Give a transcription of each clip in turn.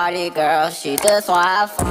party girl, she just wanna have fun.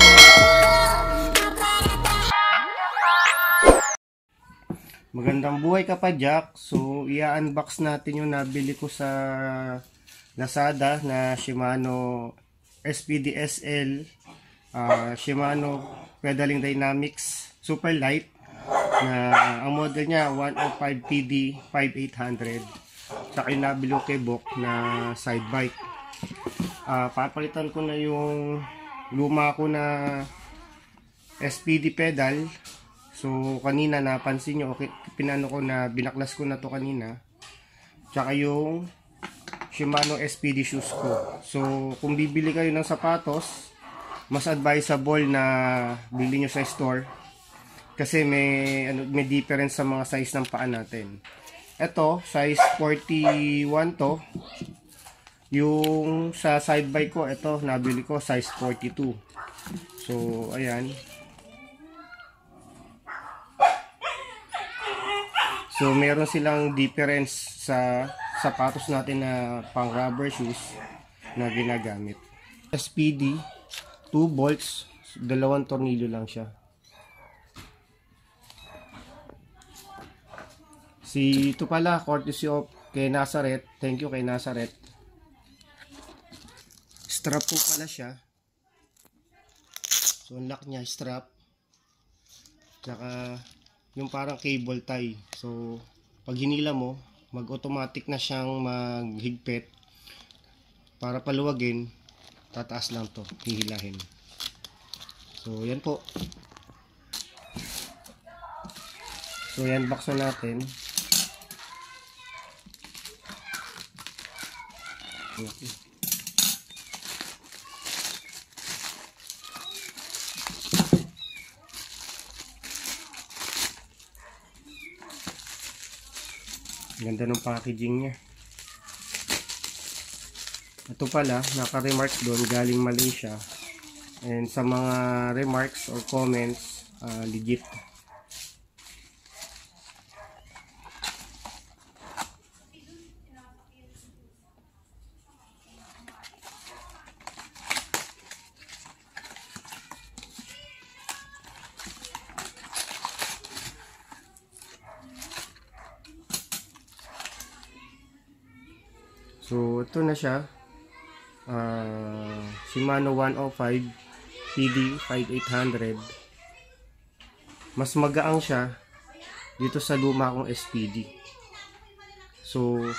Magandang buhay ka pa, Jack. So, i-unbox natin yung nabili ko sa Lazada na Shimano SPD-SL Shimano Pedaling Dynamics Super Light na ang model niya 105 PD 5800. Saka yung nabili ko kay Bok na side bike. Papalitan ko na yung luma ko na SPD pedal. So kanina napansin nyo, okay, pinano ko na binaklas ko na to kanina. Tsaka yung Shimano SPD shoes ko. So kung bibili kayo ng sapatos, mas advisable na bili nyo sa store. Kasi may difference sa mga size ng paa natin. Ito, size 41 to. Yung sa side bike ko, ito nabili ko size 42. So ayan. So, meron silang difference sa sapatos natin na pang rubber shoes na ginagamit. SPD, 2 bolts, 2 tornilyo lang siya. Ito pala, courtesy of kay Nazareth. Thank you kay Nazareth. Strap po pala siya. So, lock niya, strap. Tsaka yung parang cable tie. So, pag hinila mo, mag-automatic na siyang maghigpit. Para paluwagin, tataas lang to, hihilahin. So, yan po. So, yan, box na natin. Okay. Ganda ng packaging niya. Ito pala, naka-remarks doon galing Malaysia. And sa mga remarks or comments, legit. So, ito na siya. Shimano 105 PD 5800. Mas magaang siya dito sa luma kong SPD. So,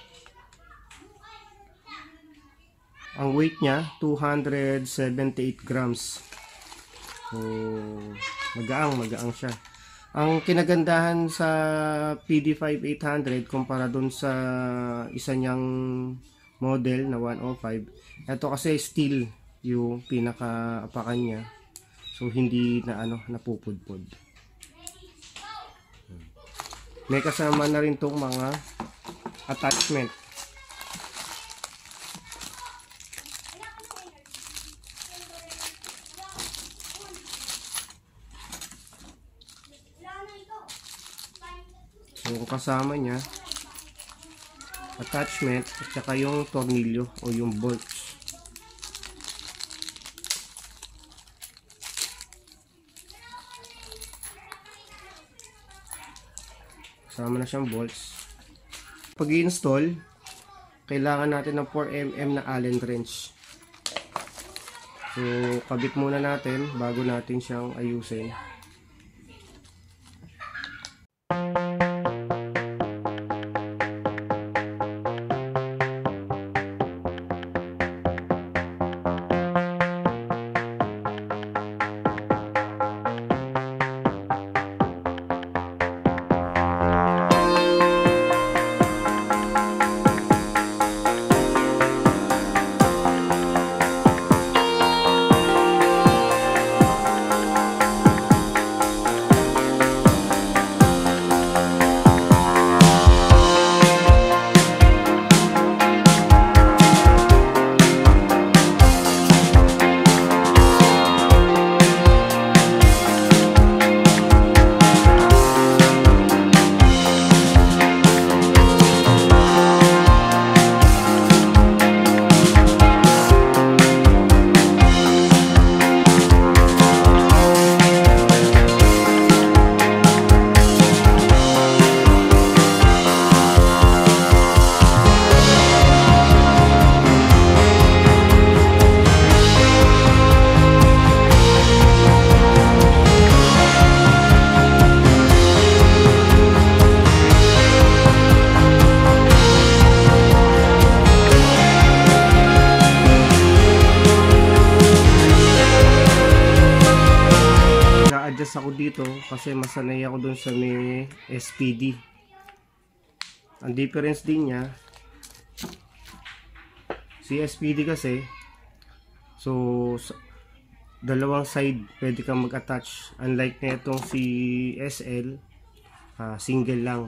ang weight niya 278 grams. So, magaang siya. Ang kinagandahan sa PD5800 kumpara dun sa isa niyang model na 105, ito kasi steel yung pinaka-apakan niya. So hindi na napupudpod. May kasama na rin tong mga attachment. So kasama niya attachment at saka yung tornilyo o yung bolts. Kasama na siyang bolts. Pag i-install, kailangan natin ng 4mm na Allen wrench. So kabit muna natin bago natin siyang ayusin. dito kasi masanay ako dun sa may SPD. Ang difference din niya, si SPD kasi, so dalawang side pwede kang mag-attach, unlike na itong si SL, single lang.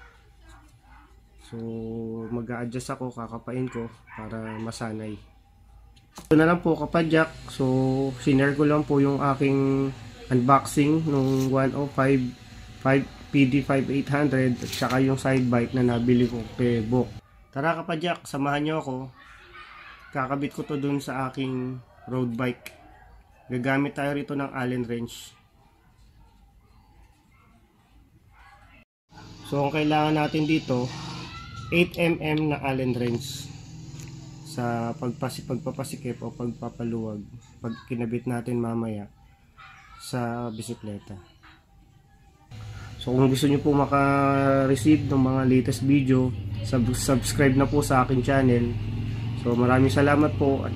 So mag-a-adjust ako, kakapain ko para masanay. Ito na lang po kapadyak. So sinare ko lang po yung aking unboxing nung 105 PD5800 at saka yung side bike na nabili ko kay Bok. Tara kapadyak, samahan nyo ako. Kakabit ko to dun sa aking road bike. Gagamit tayo rito ng Allen wrench. So ang kailangan natin dito, 8mm na Allen wrench sa pagpapasikip o pagpapaluwag pag kinabit natin mamaya sa bisikleta. So kung gusto nyo po maka-receive ng mga latest video, subscribe na po sa akin channel. So maraming salamat po.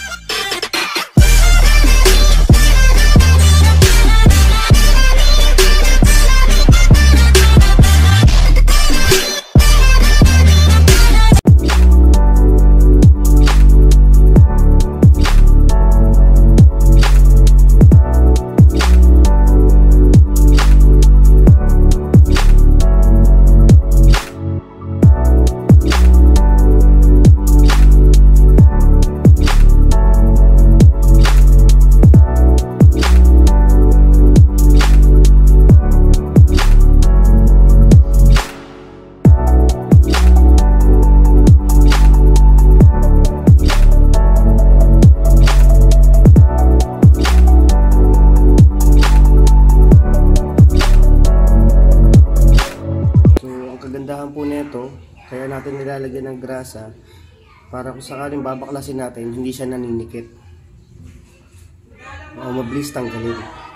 Kagandahan po nito, kaya natin nilalagyan ng grasa para kung sakaling babaklasin natin, hindi siya naninikit o mabilis tanggalin.